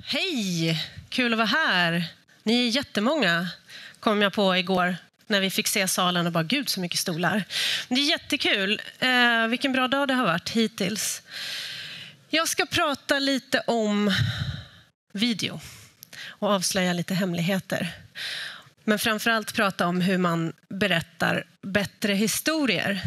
Hej! Kul att vara här. Ni är jättemånga, kom jag på igår när vi fick se salen och bara, gud så mycket stolar. Det är jättekul. Vilken bra dag det har varit hittills. Jag ska prata lite om video och avslöja lite hemligheter. Men framförallt prata om hur man berättar bättre historier.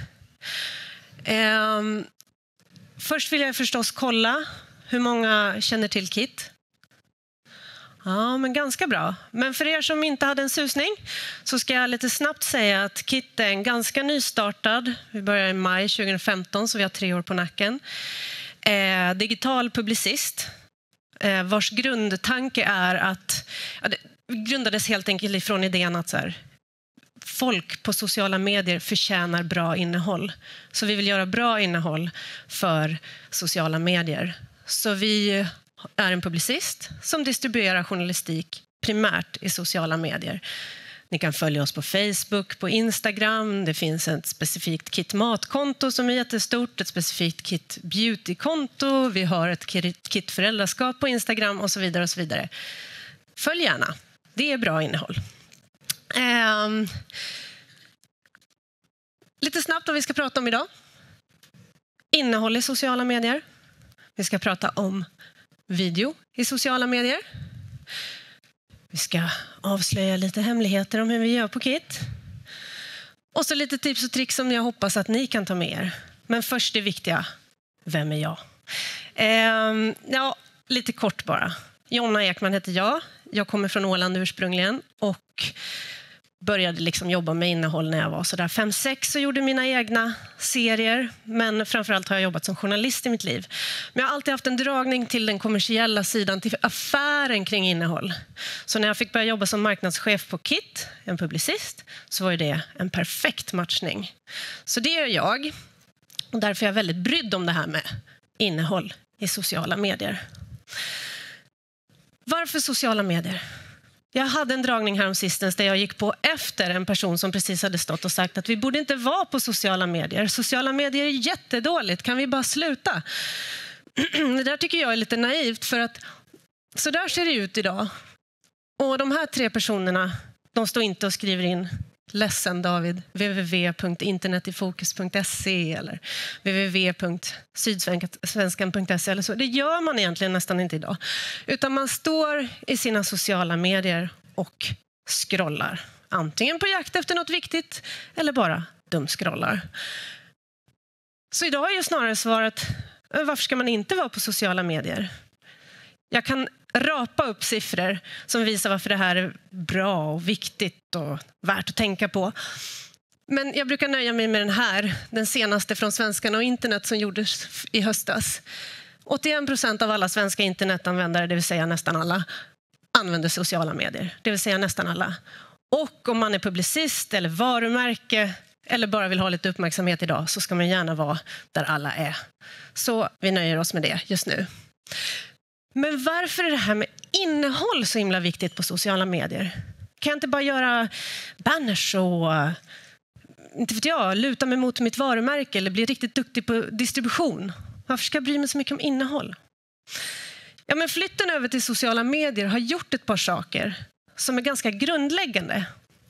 Först vill jag förstås kolla hur många känner till KIT. Ja, men ganska bra. Men för er som inte hade en susning så ska jag lite snabbt säga att KIT är en ganska nystartad. Vi börjar i maj 2015 så vi har 3 år på nacken. Digital publicist vars grundtanke är att det grundades helt enkelt ifrån idén att så här, folk på sociala medier förtjänar bra innehåll. Så vi vill göra bra innehåll för sociala medier. Så vi är en publicist som distribuerar journalistik primärt i sociala medier. Ni kan följa oss på Facebook, på Instagram. Det finns ett specifikt KIT matkonto som är jättestort. Ett specifikt KIT beautykonto. Vi har ett KIT föräldraskap på Instagram och så vidare och så vidare. Följ gärna. Det är bra innehåll. Lite snabbt vad vi ska prata om idag. Innehåll i sociala medier. Vi ska prata om video i sociala medier. Vi ska avslöja lite hemligheter om hur vi gör på KIT. Och så lite tips och tricks som jag hoppas att ni kan ta med er. Men först det viktiga. Vem är jag? Lite kort bara. Jonna Ekman heter jag. Jag kommer från Åland ursprungligen och började liksom jobba med innehåll när jag var sådär 5-6 och gjorde mina egna serier. Men framförallt har jag jobbat som journalist i mitt liv. Men jag har alltid haft en dragning till den kommersiella sidan, till affären kring innehåll. Så när jag fick börja jobba som marknadschef på KIT, en publicist, så var det en perfekt matchning. Så det gör jag. Och därför är jag väldigt brydd om det här med innehåll i sociala medier. Varför sociala medier? Jag hade en dragning här om sistens där jag gick på efter en person som precis hade stått och sagt att vi borde inte vara på sociala medier. Sociala medier är jättedåligt, kan vi bara sluta? Det där tycker jag är lite naivt för att så där ser det ut idag. Och de här 3 personerna, de står inte och skriver in ledsen David, www.internetifokus.se eller www.sydsvenskan.se eller så. Det gör man egentligen nästan inte idag. Utan man står i sina sociala medier och scrollar. Antingen på jakt efter något viktigt eller bara dumscrollar. Så idag är ju snarare svaret, varför ska man inte vara på sociala medier? Jag kan rapa upp siffror som visar varför det här är bra och viktigt och värt att tänka på. Men jag brukar nöja mig med den senaste från Svenskarna och internet som gjordes i höstas. 81% av alla svenska internetanvändare, det vill säga nästan alla, använder sociala medier. Det vill säga nästan alla. Och om man är publicist eller varumärke eller bara vill ha lite uppmärksamhet idag så ska man gärna vara där alla är. Så vi nöjer oss med det just nu. Men varför är det här med innehåll så himla viktigt på sociala medier? Kan jag inte bara göra banners och inte vet jag, luta mig mot mitt varumärke eller bli riktigt duktig på distribution? Varför ska jag bry mig så mycket om innehåll? Ja, men flytten över till sociala medier har gjort ett par saker som är ganska grundläggande.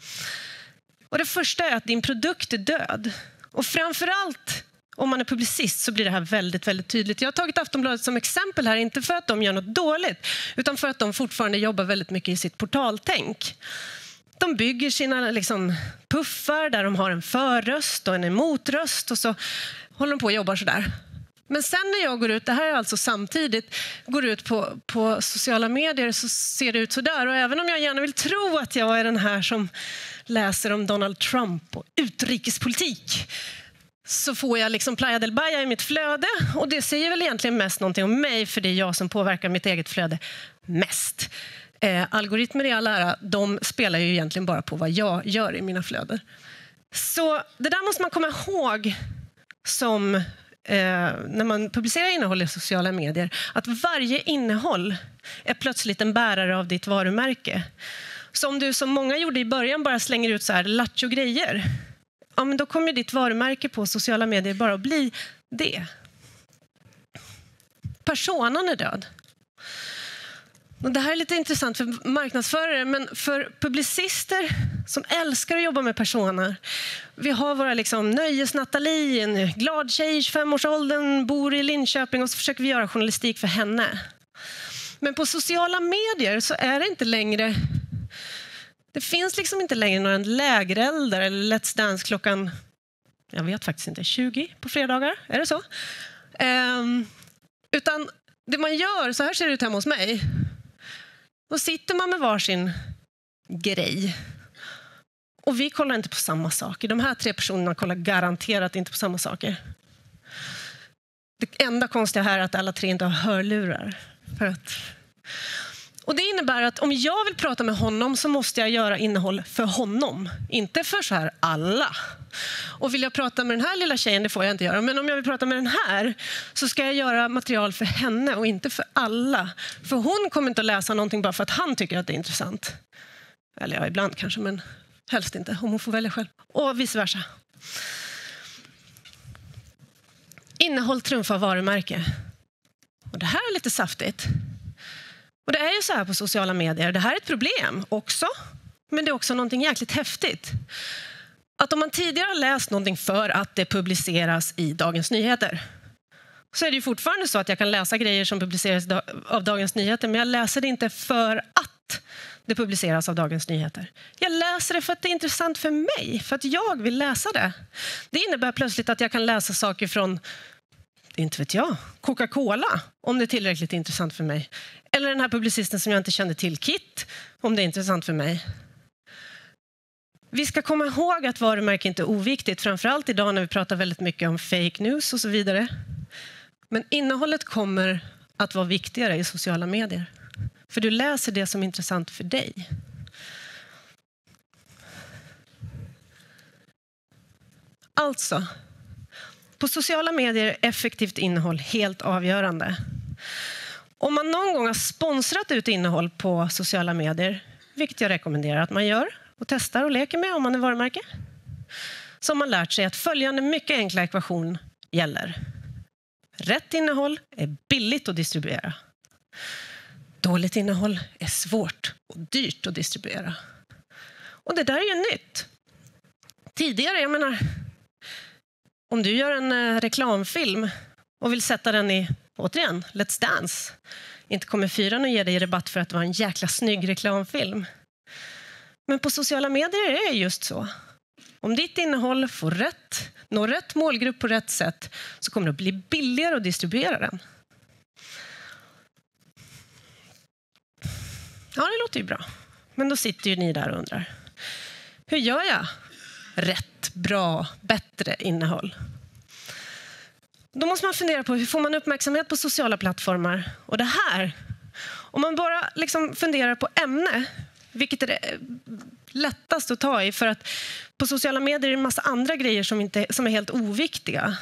Och det första är att din produkt är död. Och framförallt om man är publicist så blir det här väldigt, väldigt tydligt. Jag har tagit Aftonbladet som exempel här, inte för att de gör något dåligt, utan för att de fortfarande jobbar väldigt mycket i sitt portaltänk. De bygger sina puffar där de har en förröst och en emotröst och så håller de på och jobbar sådär. Men sen när jag går ut, det här är alltså samtidigt, går ut på sociala medier så ser det ut sådär. Och även om jag gärna vill tro att jag är den här som läser om Donald Trump och utrikespolitik, så får jag Playa del Bahia i mitt flöde. Och det säger väl egentligen mest någonting om mig, för det är jag som påverkar mitt eget flöde mest. Algoritmer i all ära, de spelar ju egentligen bara på vad jag gör i mina flöden. Så det där måste man komma ihåg som när man publicerar innehåll i sociala medier. Att varje innehåll är plötsligt en bärare av ditt varumärke. Så om du som många gjorde i början bara slänger ut så här lattjo-grejer, ja, men då kommer ditt varumärke på sociala medier bara att bli det. Personen är död. Och det här är lite intressant för marknadsförare, men för publicister som älskar att jobba med personer. Vi har våra nöjes-Nathalie, en glad tjej i 25-årsåldern, bor i Linköping, och så försöker vi göra journalistik för henne. Men på sociala medier så är det inte längre... Det finns inte längre några lägereldar eller Let's Dance klockan... Jag vet faktiskt inte, 20 på fredagar, är det så? Utan det man gör, så här ser det ut hemma hos mig. Då sitter man med varsin grej. Och vi kollar inte på samma saker. De här 3 personerna kollar garanterat inte på samma saker. Det enda konstiga här är att alla 3 inte har hörlurar. Och det innebär att om jag vill prata med honom så måste jag göra innehåll för honom. Inte för så här alla. Och vill jag prata med den här lilla tjejen, det får jag inte göra. Men om jag vill prata med den här så ska jag göra material för henne och inte för alla. För hon kommer inte att läsa någonting bara för att han tycker att det är intressant. Eller ja, ibland kanske, men helst inte. Om hon får välja själv. Och vice versa. Innehåll trumfar varumärke. Och det här är lite saftigt. Och det är ju så här på sociala medier. Det här är ett problem också. Men det är också någonting jäkligt häftigt. Att om man tidigare har läst någonting för att det publiceras i Dagens Nyheter, så är det ju fortfarande så att jag kan läsa grejer som publiceras av Dagens Nyheter, men jag läser det inte för att det publiceras av Dagens Nyheter. Jag läser det för att det är intressant för mig, för att jag vill läsa det. Det innebär plötsligt att jag kan läsa saker från, inte vet jag, Coca-Cola, om det är tillräckligt intressant för mig. Eller den här publicisten som jag inte kände till, Kit, om det är intressant för mig. Vi ska komma ihåg att varumärke inte är oviktigt, framförallt idag när vi pratar väldigt mycket om fake news och så vidare. Men innehållet kommer att vara viktigare i sociala medier. För du läser det som är intressant för dig. Alltså, på sociala medier är effektivt innehåll helt avgörande. Om man någon gång har sponsrat ut innehåll på sociala medier, vilket jag rekommenderar att man gör och testar och leker med om man är varumärke, så har man lärt sig att följande mycket enkla ekvation gäller. Rätt innehåll är billigt att distribuera. Dåligt innehåll är svårt och dyrt att distribuera. Och det där är ju nytt. Tidigare, jag menar, om du gör en reklamfilm och vill sätta den i, återigen, Let's Dance, inte kommer 4 och ge dig rabatt för att det var en jäkla snygg reklamfilm. Men på sociala medier är det just så. Om ditt innehåll får når rätt målgrupp på rätt sätt, så kommer det att bli billigare att distribuera den. Ja, det låter ju bra. Men då sitter ju ni där och undrar. Hur gör jag rätt, bra, bättre innehåll? Då måste man fundera på hur får man uppmärksamhet på sociala plattformar. Och det här, om man bara funderar på ämne, vilket är det lättast att ta i, för att på sociala medier är det en massa andra grejer som är helt oviktiga.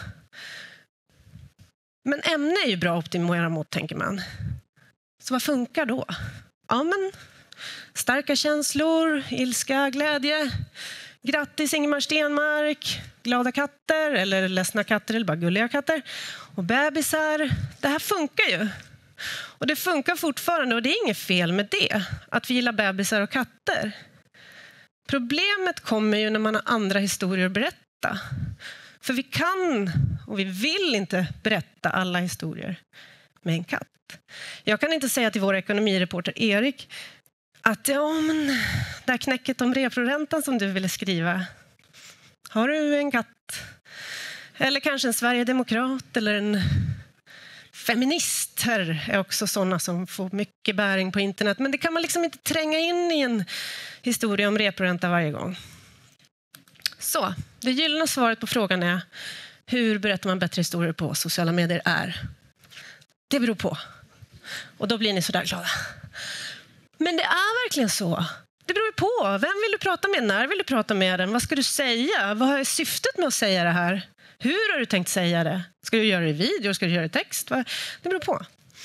Men ämne är ju bra att optimera mot, tänker man. Så vad funkar då? Ja, men starka känslor, ilska, glädje. Grattis Ingemar Stenmark, glada katter eller ledsna katter eller bara gulliga katter. Och bebisar. Det här funkar ju. Och det funkar fortfarande, och det är inget fel med det. Att vi gillar bebisar och katter. Problemet kommer ju när man har andra historier att berätta. För vi kan och vi vill inte berätta alla historier med en katt. Jag kan inte säga till vår ekonomireporter Erik att det här knäcket om reproräntan som du ville skriva. Har du en katt? Eller kanske en Sverigedemokrat eller en feminist. Här är också sådana som får mycket bäring på internet. Men det kan man inte tränga in i en historia om reproränta varje gång. Så, det gyllene svaret på frågan är: hur berättar man bättre historier på sociala medier är? Det beror på. Och då blir ni sådär glada. Men det är verkligen så. Det beror på. Vem vill du prata med? När vill du prata med den? Vad ska du säga? Vad är syftet med att säga det här? Hur har du tänkt säga det? Ska du göra det i video? Ska du göra det i text? Det beror på.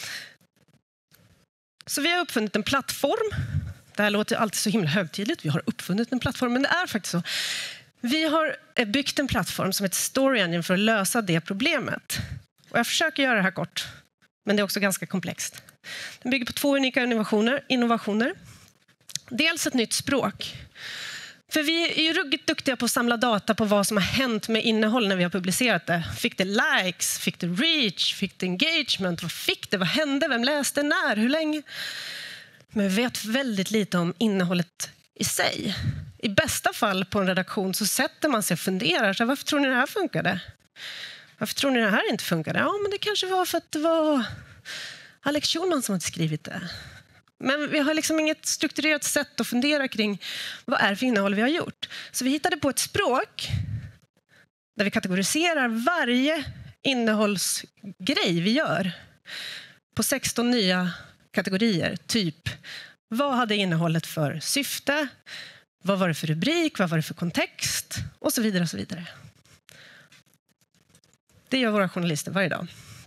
Så vi har uppfunnit en plattform. Det här låter alltid så himla högtidligt. Vi har uppfunnit en plattform, men det är faktiskt så. Vi har byggt en plattform som heter Story Engine för att lösa det problemet. Och jag försöker göra det här kort, men det är också ganska komplext. Den bygger på 2 unika innovationer. Dels ett nytt språk. För vi är ju ruggigt duktiga på att samla data på vad som har hänt med innehåll när vi har publicerat det. Fick det likes? Fick det reach? Fick det engagement? Vad fick det? Vad hände? Vem läste? När? Hur länge? Men vi vet väldigt lite om innehållet i sig. I bästa fall på en redaktion så sätter man sig och funderar. Så varför tror ni det här funkade? Varför tror ni det här inte funkade? Ja, men det kanske var för att det var Alex Schulman som hade skrivit det. Men vi har liksom inget strukturerat sätt att fundera kring vad är det för innehåll vi har gjort. Så vi hittade på ett språk där vi kategoriserar varje innehållsgrej vi gör på 16 nya kategorier. Typ, vad hade innehållet för syfte? Vad var det för rubrik? Vad var det för kontext? Och så vidare och så vidare. Det gör våra journalister varje dag.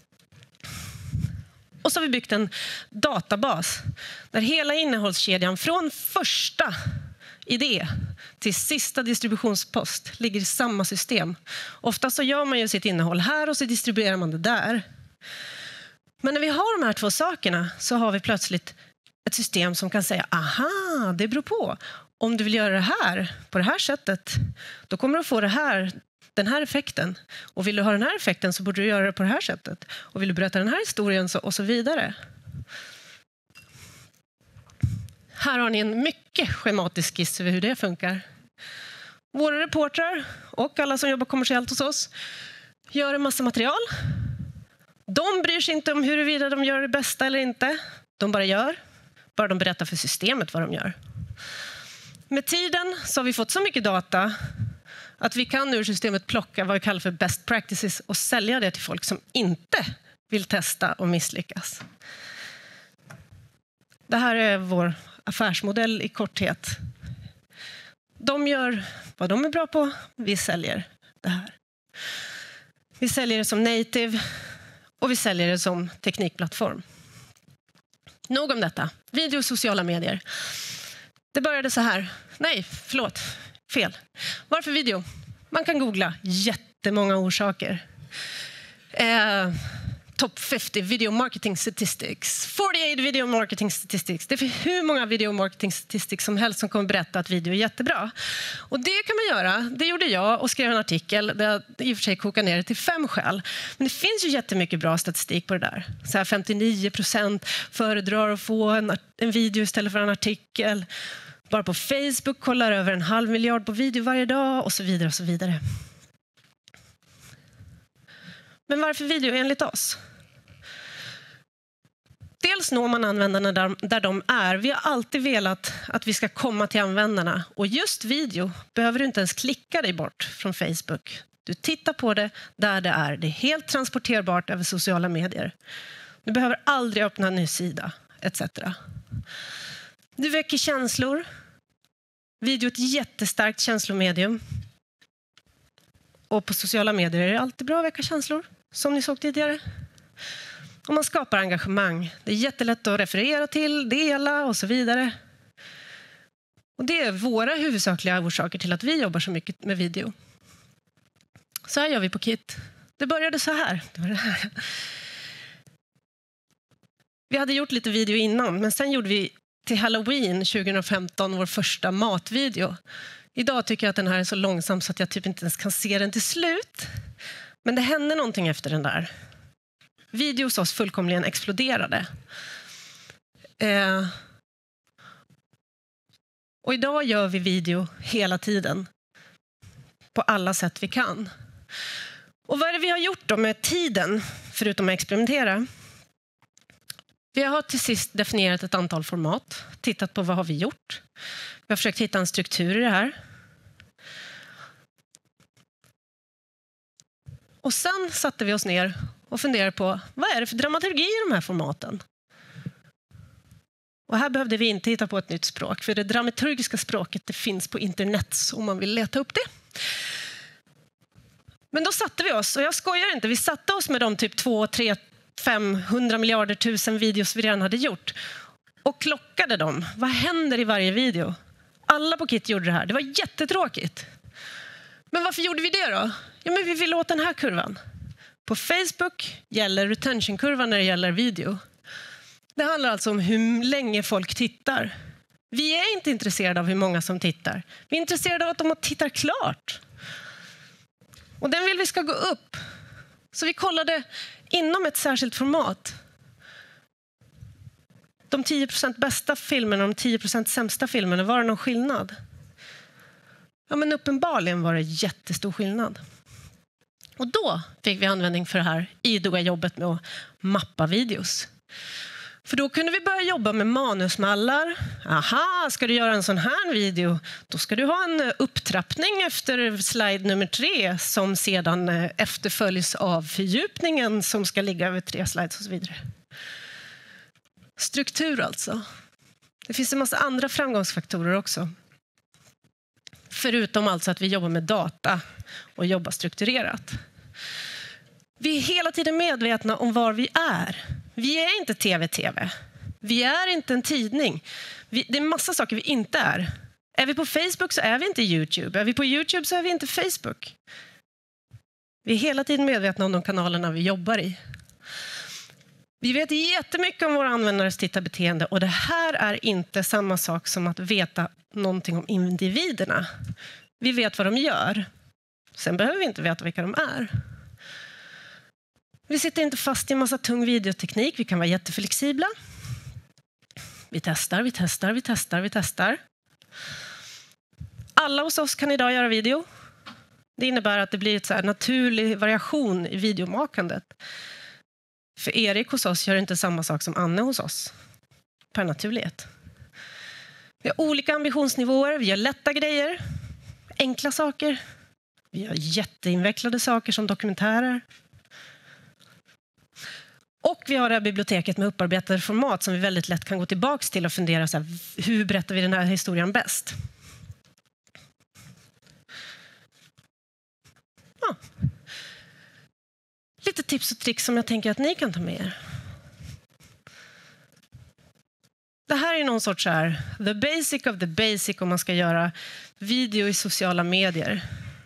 Och så har vi byggt en databas där hela innehållskedjan från första idé till sista distributionspost ligger i samma system. Ofta så gör man ju sitt innehåll här och så distribuerar man det där. Men när vi har de här 2 sakerna så har vi plötsligt ett system som kan säga, aha, det beror på. Om du vill göra det här på det här sättet, då kommer du att få den här effekten. Och vill du ha den här effekten så borde du göra det på det här sättet. Och vill du berätta den här historien och så vidare. Här har ni en mycket schematisk skiss över hur det funkar. Våra reportrar och alla som jobbar kommersiellt hos oss gör en massa material. De bryr sig inte om huruvida de gör det bästa eller inte. De bara gör. Bara de berättar för systemet vad de gör. Med tiden så har vi fått så mycket data att vi kan ur systemet plocka vad vi kallar för best practices och sälja det till folk som inte vill testa och misslyckas. Det här är vår affärsmodell i korthet. De gör vad de är bra på, vi säljer det här. Vi säljer det som native och vi säljer det som teknikplattform. Nog om detta. Video och sociala medier. Det började så här. Nej, förlåt. Fel. Varför video? Man kan googla jättemånga orsaker. Top 50 video marketing statistics. 48 video marketing statistics. Det är för hur många video marketing statistics som helst som kommer berätta att video är jättebra. Och det kan man göra. Det gjorde jag och skrev en artikel där jag i och för sig kokar ner det till 5 skäl. Men det finns ju jättemycket bra statistik på det där. Så här 59% föredrar att få en video istället för en artikel. Bara på Facebook kollar över 1,5 miljard på video varje dag och så vidare och så vidare. Men varför video enligt oss? Dels når man användarna där de är. Vi har alltid velat att vi ska komma till användarna. Och just video behöver du inte ens klicka dig bort från Facebook. Du tittar på det där det är. Det är helt transporterbart över sociala medier. Du behöver aldrig öppna en ny sida, etc. Du väcker känslor. Video är ett jättestarkt känslomedium. Och på sociala medier är det alltid bra att väcka känslor, som ni såg tidigare. Och man skapar engagemang. Det är jättelätt att referera till, dela och så vidare. Och det är våra huvudsakliga orsaker till att vi jobbar så mycket med video. Så här gör vi på KIT. Det började så här. Det var det här. Vi hade gjort lite video innan, men sen gjorde vi till Halloween 2015 vår första matvideo. Idag tycker jag att den här är så långsam så att jag typ inte ens kan se den till slut. Men det hände någonting efter den där. Video hos oss fullkomligen exploderade. Och idag gör vi video hela tiden. På alla sätt vi kan. Och vad är det vi har gjort då med tiden, förutom att experimentera? Vi har till sist definierat ett antal format. Tittat på vad har vi gjort. Vi har försökt hitta en struktur i det här. Och sen satte vi oss ner och funderade på vad är det för dramaturgi i de här formaten. Och här behövde vi inte hitta på ett nytt språk. För det dramaturgiska språket det finns på internet om man vill leta upp det. Men då satte vi oss, och jag skojar inte, vi satte oss med de typ 2, 3, 500 miljarder tusen videos vi redan hade gjort. Och klockade dem. Vad händer i varje video? Alla på KIT gjorde det här. Det var jättetråkigt. Men varför gjorde vi det då? Ja, men vi ville åt den här kurvan. På Facebook gäller retentionkurvan när det gäller video. Det handlar alltså om hur länge folk tittar. Vi är inte intresserade av hur många som tittar. Vi är intresserade av att de tittar klart. Och den vill vi ska gå upp. Så vi kollade inom ett särskilt format. De 10% bästa filmerna och de 10% sämsta filmerna, var det någon skillnad? Ja, men uppenbarligen var det jättestor skillnad. Och då fick vi användning för det här idoga jobbet med att mappa videos. För då kunde vi börja jobba med manusmallar. Aha, ska du göra en sån här video, då ska du ha en upptrappning efter slide nummer 3 som sedan efterföljs av fördjupningen som ska ligga över 3 slides och så vidare. Struktur alltså. Det finns en massa andra framgångsfaktorer också. Förutom alltså att vi jobbar med data och jobbar strukturerat. Vi är hela tiden medvetna om var vi är. Vi är inte TV. Vi är inte en tidning. Det är massa saker vi inte är. Är vi på Facebook så är vi inte YouTube. Är vi på YouTube så är vi inte Facebook. Vi är hela tiden medvetna om de kanalerna vi jobbar i. Vi vet jättemycket om våra användares tittarbeteende och det här är inte samma sak som att veta någonting om individerna. Vi vet vad de gör. Sen behöver vi inte veta vilka de är. Vi sitter inte fast i en massa tung videoteknik. Vi kan vara jätteflexibla. Vi testar. Alla hos oss kan idag göra video. Det innebär att det blir ett så här naturlig variation i videomakandet. För Erik hos oss gör inte samma sak som Anne hos oss. Per naturlighet. Vi har olika ambitionsnivåer. Vi gör lätta grejer. Enkla saker. Vi gör jätteinvecklade saker som dokumentärer. Och vi har det här biblioteket med upparbetade format som vi väldigt lätt kan gå tillbaka till och fundera så här, hur berättar vi den här historien bäst? Ja. Lite tips och tricks som jag tänker att ni kan ta med er. Det här är någon sorts så här, the basic of the basic om man ska göra video i sociala medier.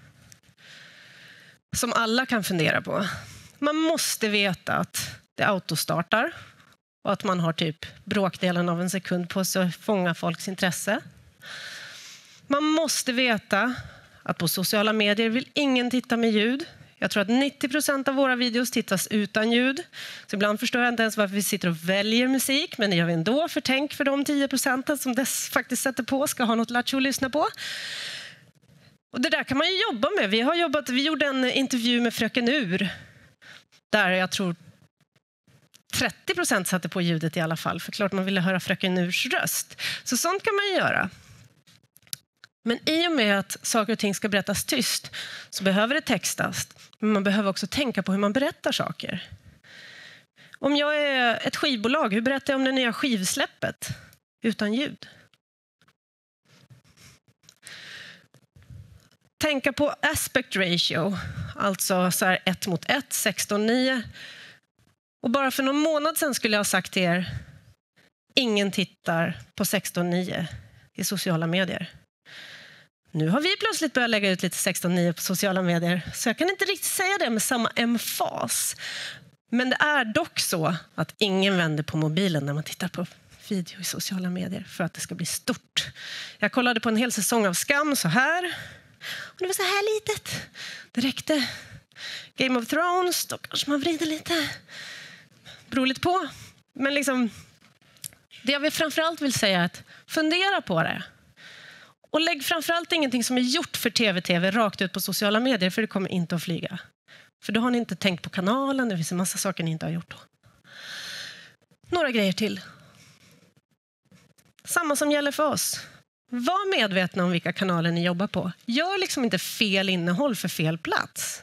Som alla kan fundera på. Man måste veta att det autostartar och att man har typ bråkdelen av en sekund på sig att fånga folks intresse. Man måste veta att på sociala medier vill ingen titta med ljud. Jag tror att 90% av våra videos tittas utan ljud. Så ibland förstår jag inte ens varför vi sitter och väljer musik, men det gör vi ändå för tänk för de 10% som dess faktiskt sätter på ska ha något lattjo att lyssna på. Och det där kan man ju jobba med. Vi gjorde en intervju med Fröken Ur där jag tror 30% satte på ljudet i alla fall. För klart man ville höra Fröken Urs röst. Så sånt kan man ju göra. Men i och med att saker och ting ska berättas tyst så behöver det textas. Men man behöver också tänka på hur man berättar saker. Om jag är ett skivbolag, hur berättar jag om det nya skivsläppet utan ljud? Tänka på aspect ratio, alltså så här 1:1, 16:9. Och bara för någon månad sedan skulle jag ha sagt till er, ingen tittar på 16:9 i sociala medier. Nu har vi plötsligt börjat lägga ut lite 16:9 på sociala medier, så jag kan inte riktigt säga det med samma emfas. Men det är dock så att ingen vänder på mobilen när man tittar på video i sociala medier för att det ska bli stort. Jag kollade på en hel säsong av Skam så här. Och det var så här litet. Det räckte. Game of Thrones, då kanske man vrider lite. Beror lite på. Men liksom, det jag framförallt vill säga är att fundera på det. Och lägg framförallt ingenting som är gjort för TV rakt ut på sociala medier, för det kommer inte att flyga. För då har ni inte tänkt på kanalen, det finns en massa saker ni inte har gjort då. Några grejer till. Samma som gäller för oss. Var medvetna om vilka kanaler ni jobbar på. Gör liksom inte fel innehåll för fel plats.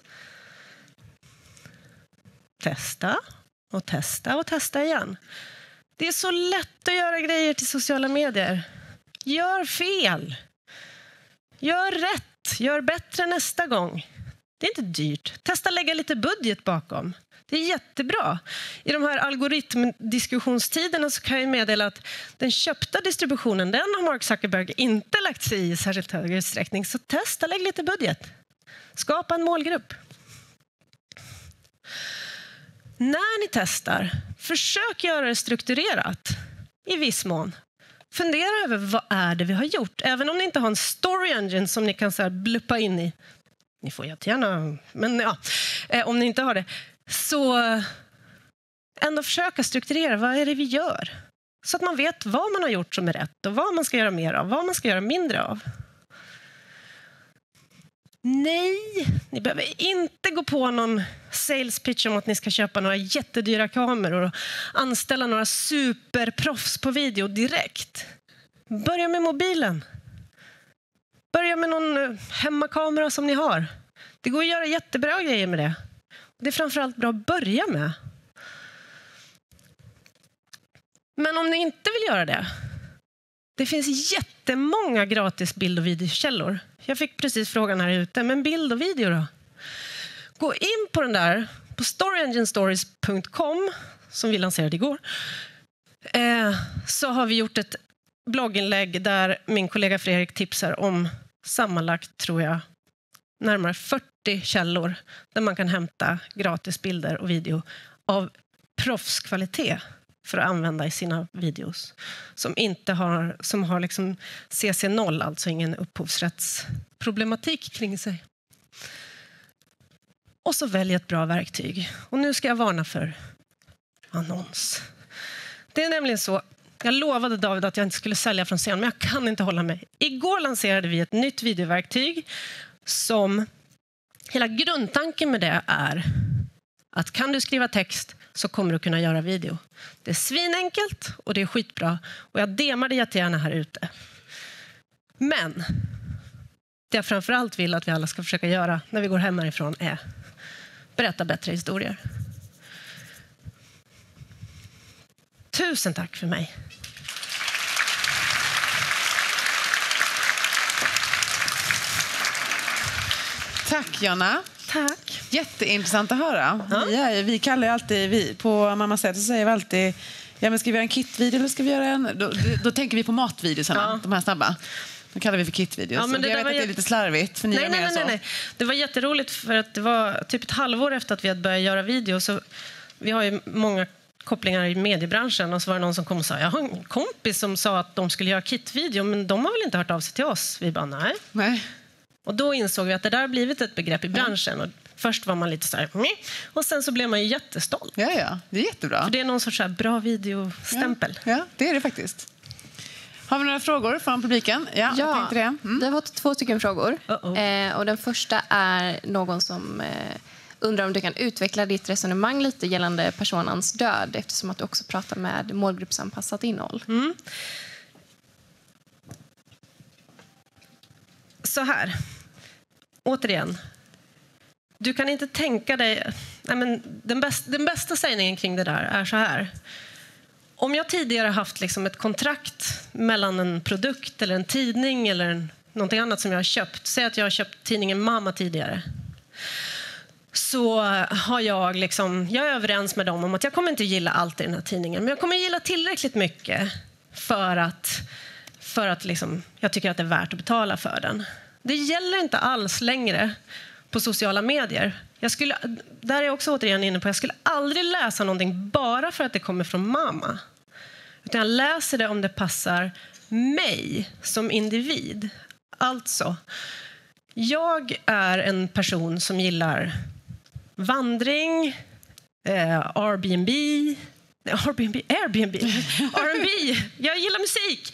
Testa och testa och testa igen. Det är så lätt att göra grejer till sociala medier. Gör fel. Gör rätt. Gör bättre nästa gång. Det är inte dyrt. Testa lägga lite budget bakom. Det är jättebra. I de här algoritmdiskussionstiderna så kan jag meddela att den köpta distributionen, den har Mark Zuckerberg inte lagt sig i särskilt hög utsträckning. Så testa, lägg lite budget. Skapa en målgrupp. När ni testar, försök göra det strukturerat i viss mån. Fundera över vad är det vi har gjort. Även om ni inte har en story engine som ni kan så här bluppa in i. Ni får jättegärna, men ja, om ni inte har det. Så ändå försöka strukturera, vad är det vi gör? Så att man vet vad man har gjort som är rätt och vad man ska göra mer av, vad man ska göra mindre av. Nej, ni behöver inte gå på någon sales pitch om att ni ska köpa några jättedyra kameror och anställa några superproffs på video direkt. Börja med mobilen. Börja med någon hemmakamera som ni har. Det går att göra jättebra grejer med det. Det är framförallt bra att börja med. Men om ni inte vill göra det, det finns jättemånga gratis bild- och videokällor. Jag fick precis frågan här ute, men bild och video då? Gå in på den där, på storyenginestories.com, som vi lanserade igår. Så har vi gjort ett blogginlägg där min kollega Fredrik tipsar om sammanlagt, tror jag, närmare 40 källor där man kan hämta gratis bilder och video av proffskvalitet för att använda i sina videos som har liksom CC0, alltså ingen upphovsrättsproblematik kring sig. Och så välj ett bra verktyg. Och nu ska jag varna för annons. Det är nämligen så, jag lovade David att jag inte skulle sälja från scen, men jag kan inte hålla mig. Igår lanserade vi ett nytt videoverktyg som hela grundtanken med det är att kan du skriva text så kommer du kunna göra video. Det är svinenkelt och det är skitbra. Och jag demar det jättegärna här ute. Men det jag framförallt vill att vi alla ska försöka göra när vi går hem härifrån är berätta bättre historier. Tusen tack för mig. Tack Jonna. Tack. Jätteintressant att höra. Ja. Vi kallar ju alltid, på Mamma Sätt så säger vi alltid, ja men ska vi göra en kitvideo eller ska vi göra en... Då tänker vi på matvideosarna, de här snabba. Då kallar vi för kitvideos. Ja, men jag vet att det är lite slarvigt, för ni gör mer så. Nej. Det var jätteroligt för att det var typ ett halvår efter att vi hade börjat göra video. Så vi har ju många kopplingar i mediebranschen. Och så var det någon som kom och sa, jag har en kompis som sa att de skulle göra kitvideo, men de har väl inte hört av sig till oss? Vi bara, nej. Och då insåg vi att det där har blivit ett begrepp i branschen. Och först var man lite så här, och sen så blev man ju jättestolt. Ja, det är jättebra. För det är någon sorts så här bra videostämpel. Ja, det är det faktiskt. Har vi några frågor från publiken? Ja, jag tänkte det. Vi har fått 2 frågor. Och den första är någon som undrar om du kan utveckla ditt resonemang lite gällande personans död, eftersom att du också pratar med målgruppsanpassat innehåll. Så här. Återigen. Du kan inte tänka dig... Den bästa sägningen kring det där är så här. Om jag tidigare haft liksom ett kontrakt mellan en produkt eller en tidning eller någonting annat som jag har köpt. Säg att jag har köpt tidningen Mamma tidigare. Så har jag är överens med dem om att jag kommer inte gilla allt i den här tidningen. Men jag kommer gilla tillräckligt mycket för att liksom, jag tycker att det är värt att betala för den. Det gäller inte alls längre på sociala medier. Där är jag också återigen inne på, jag skulle aldrig läsa någonting bara för att det kommer från mamma. Utan jag läser det om det passar mig som individ. Alltså, jag är en person som gillar vandring, Airbnb. R&B. Jag gillar musik.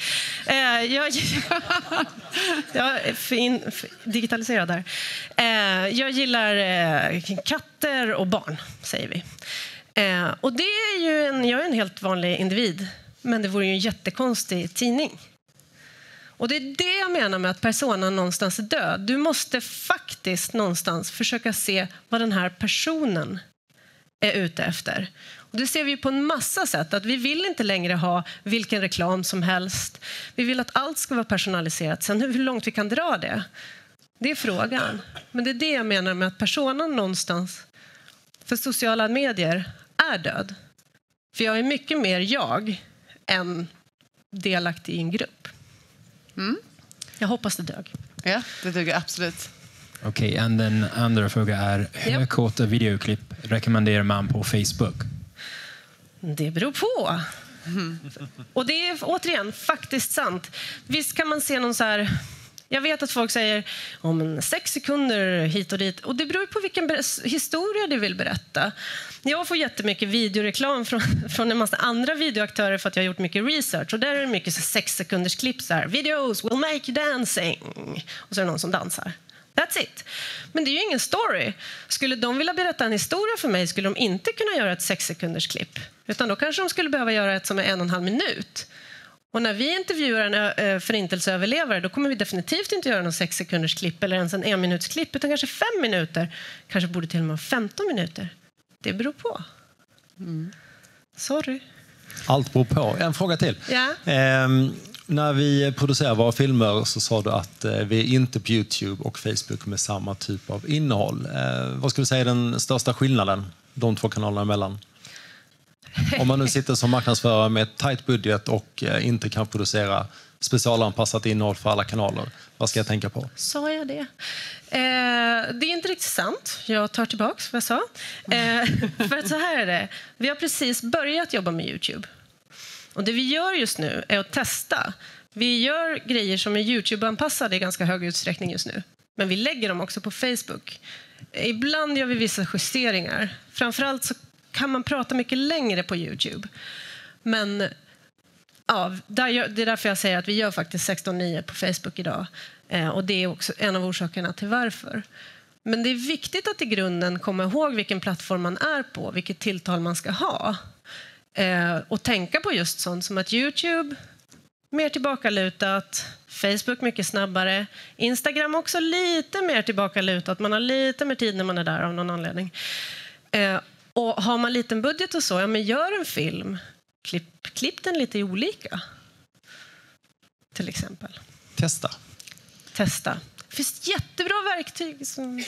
Jag är digitaliserad där. Jag gillar katter och barn, säger vi. Och det är ju jag är en helt vanlig individ. Men det vore ju en jättekonstig tidning. Och det är det jag menar med att personen någonstans är död. Du måste faktiskt någonstans försöka se vad den här personen är ute efter. Och det ser vi på en massa sätt. Att vi vill inte längre ha vilken reklam som helst. Vi vill att allt ska vara personaliserat. Sen hur långt vi kan dra det, det är frågan. Men det är det jag menar med att personen någonstans för sociala medier är död. För jag är mycket mer jag än delaktig i en grupp. Jag hoppas det dög. Ja, det duger absolut. Okej, och den andra frågan är hur korta videoklipp rekommenderar man på Facebook? Det beror på. Och det är återigen faktiskt sant. Visst kan man se någon så här... Jag vet att folk säger om 6 sekunder hit och dit. Och det beror på vilken historia du vill berätta. Jag får jättemycket videoreklam från en massa andra videoaktörer för att jag har gjort mycket research. Och där är det mycket 6 sekunders klipp så här. Videos will make you dancing. Och så är det någon som dansar. That's it. Men det är ju ingen story. Skulle de vilja berätta en historia för mig skulle de inte kunna göra ett 6 sekunders klipp. Utan då kanske de skulle behöva göra ett som är 1,5 minut. Och när vi intervjuar en förintelseöverlevare då kommer vi definitivt inte göra någon 6 sekunders klipp eller ens en 1 minuts klipp utan kanske 5 minuter. Kanske borde till och med 15 minuter. Det beror på. Sorry. Allt beror på. En fråga till. Ja. När vi producerar våra filmer så sa du att vi är inte på YouTube och Facebook med samma typ av innehåll. Vad skulle du säga är den största skillnaden de 2 kanalerna emellan? Om man nu sitter som marknadsförare med ett tajt budget och inte kan producera specialanpassat innehåll för alla kanaler, vad ska jag tänka på? Sa jag det? Det är inte riktigt sant. Jag tar tillbaka vad jag sa. För att så här är det. Vi har precis börjat jobba med YouTube. Och det vi gör just nu är att testa. Vi gör grejer som är YouTube-anpassade i ganska hög utsträckning just nu. Men vi lägger dem också på Facebook. Ibland gör vi vissa justeringar. Framförallt så kan man prata mycket längre på YouTube. Men ja, det är därför jag säger att vi gör faktiskt 16:9 på Facebook idag. Och det är också en av orsakerna till varför. Men det är viktigt att i grunden komma ihåg vilken plattform man är på. Vilket tilltal man ska ha. Och tänka på just sånt som att YouTube mer tillbakalutat, Facebook mycket snabbare, Instagram också lite mer tillbakalutat. Man har lite mer tid när man är där av någon anledning. Och har man liten budget och så, ja men gör en film. Klipp den lite olika. Till exempel. Testa. Det finns jättebra verktyg som...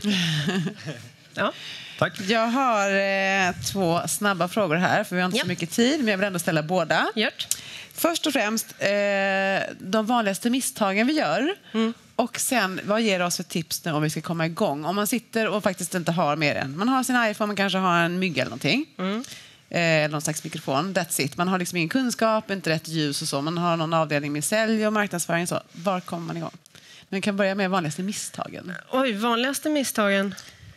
Ja. Tack. Jag har 2 snabba frågor här, för vi har inte så mycket tid, men jag vill ändå ställa båda. Först och främst, de vanligaste misstagen vi gör. Och sen, vad ger oss för tips nu om vi ska komma igång? Om man sitter och faktiskt inte har mer än... Man har sin iPhone, man kanske har en mygga eller någonting. Någon slags mikrofon, that's it. Man har liksom ingen kunskap, inte rätt ljus och så. Man har någon avdelning med sälj och marknadsföring. Så. Var kommer man igång? Men kan börja med vanligaste misstagen. Vanligaste misstagen...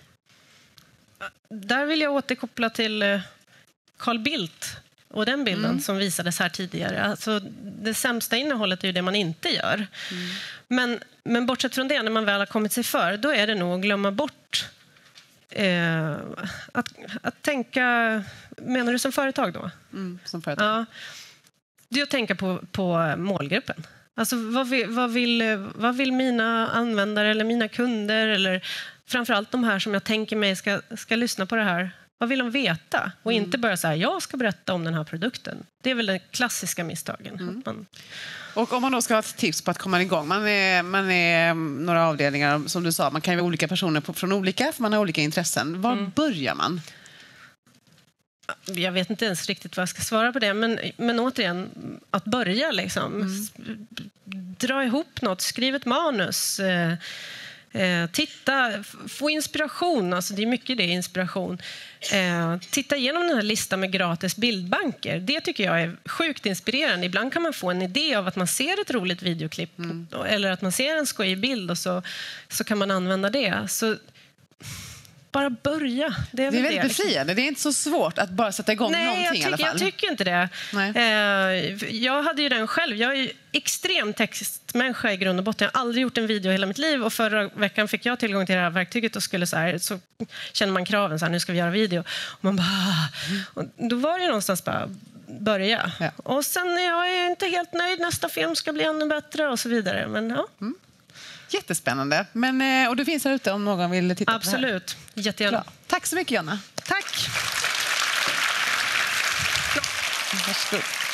Där vill jag återkoppla till Carl Bildt och den bilden som visades här tidigare. Alltså, det sämsta innehållet är ju det man inte gör. Men bortsett från det, när man väl har kommit sig för, då är det nog att glömma bort att tänka... Menar du som företag då? Som företag. Ja. Det är att tänka på målgruppen. Alltså, vad vill mina användare eller mina kunder eller framförallt de här som jag tänker mig ska lyssna på det här. Vad vill de veta? Och inte bara så här, jag ska berätta om den här produkten. Det är väl den klassiska misstagen. Och om man då ska ha ett tips på att komma igång. Man är några avdelningar, som du sa. Man kan ju vara olika personer från olika, för man har olika intressen. Var börjar man? Jag vet inte ens riktigt vad jag ska svara på det. Men återigen, att börja liksom. Dra ihop något, skriv ett manus. Titta, få inspiration. Alltså det är mycket det, inspiration. Titta igenom den här listan med gratis bildbanker. Det tycker jag är sjukt inspirerande. Ibland kan man få en idé av att man ser ett roligt videoklipp. Eller att man ser en skojig bild och så kan man använda det. Så bara börja. Det är väldigt befriande. Det är inte så svårt att bara sätta igång någonting i alla fall. Jag tycker inte det. Jag hade ju den själv. Jag är ju extrem textmänniska i grund och botten. Jag har aldrig gjort en video hela mitt liv. Och förra veckan fick jag tillgång till det här verktyget och skulle så känner man kraven så här, nu ska vi göra video. Och man bara... Och då var det någonstans bara börja. Ja. Och sen jag är inte helt nöjd. Nästa film ska bli ännu bättre och så vidare. Men ja... Jättespännande. Och du finns här ute om någon vill titta på det här. Absolut. Jättegärna. Bra. Tack så mycket, Jonna. Tack. Varsågod.